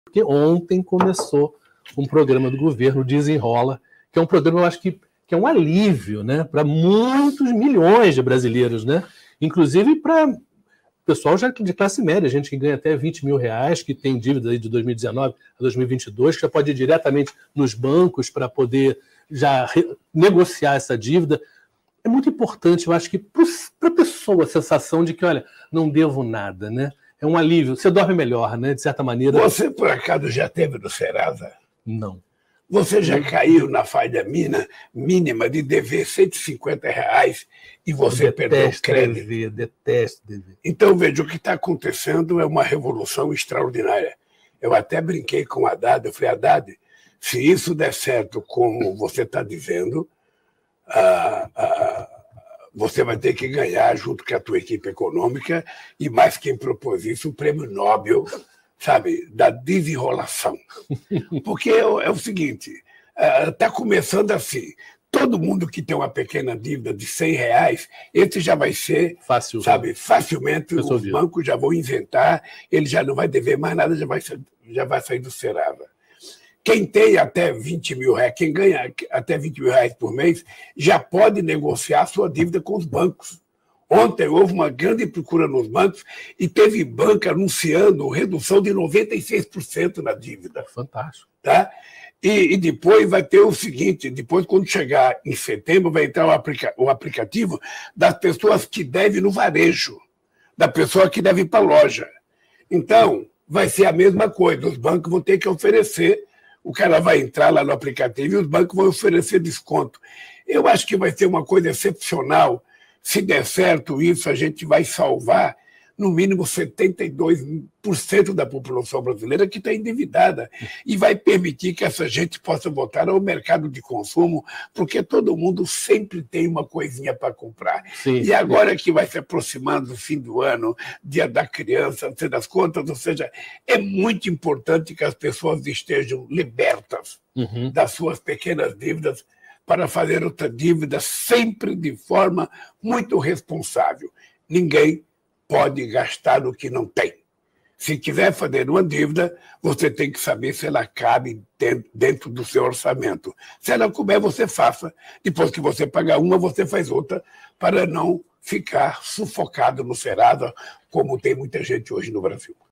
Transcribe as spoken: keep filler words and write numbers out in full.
Porque ontem começou um programa do governo, Desenrola, que é um programa, eu acho que, que é um alívio, né, para muitos milhões de brasileiros, né? Inclusive para pessoal já de classe média, gente que ganha até vinte mil reais, que tem dívida aí de dois mil e dezenove a dois mil e vinte e dois, que já pode ir diretamente nos bancos para poder já negociar essa dívida. É muito importante, eu acho que para a pessoa a sensação de que, olha, não devo nada, né? É um alívio. Você dorme melhor, né? De certa maneira. Você, por acaso, já teve no Serasa? Não. Você já caiu na falha mina, mínima de dever cento e cinquenta reais e você eu perdeu o crédito? Dever, detesto dever. Então, veja, o que está acontecendo é uma revolução extraordinária. Eu até brinquei com o Haddad, eu falei, Haddad, se isso der certo como você está dizendo, ah, ah, você vai ter que ganhar, junto com a tua equipe econômica, e mais quem propôs isso, o prêmio Nobel, sabe, da desenrolação. Porque é o, é o seguinte, está começando assim, todo mundo que tem uma pequena dívida de cem reais, esse já vai ser, Fácil, sabe, facilmente resolvido. Os bancos já vão inventar, ele já não vai dever mais nada, já vai, já vai sair do Serasa. Quem tem até vinte mil reais, quem ganha até vinte mil reais por mês, já pode negociar sua dívida com os bancos. Ontem houve uma grande procura nos bancos e teve banco anunciando redução de noventa e seis por cento na dívida. Fantástico. Tá? E, e depois vai ter o seguinte, depois quando chegar em setembro vai entrar o, aplica o aplicativo das pessoas que devem no varejo, da pessoa que deve ir para a loja. Então, vai ser a mesma coisa, os bancos vão ter que oferecer, o cara vai entrar lá no aplicativo e os bancos vão oferecer desconto. Eu acho que vai ser uma coisa excepcional. Se der certo isso, a gente vai salvar no mínimo setenta e dois por cento da população brasileira que está endividada e vai permitir que essa gente possa voltar ao mercado de consumo, porque todo mundo sempre tem uma coisinha para comprar. Sim, e agora que vai se aproximando do fim do ano, dia da criança, não sei das contas, ou seja, é muito importante que as pessoas estejam libertas uhum. das suas pequenas dívidas para fazer outra dívida sempre de forma muito responsável. Ninguém pode gastar o que não tem. Se quiser fazer uma dívida, você tem que saber se ela cabe dentro do seu orçamento. Se ela couber, você faça. Depois que você pagar uma, você faz outra, para não ficar sufocado no Serasa, como tem muita gente hoje no Brasil.